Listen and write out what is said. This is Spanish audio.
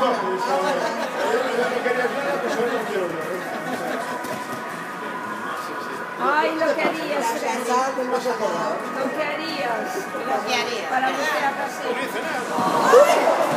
Ay, lo que harías, lo que harías para volver a casa.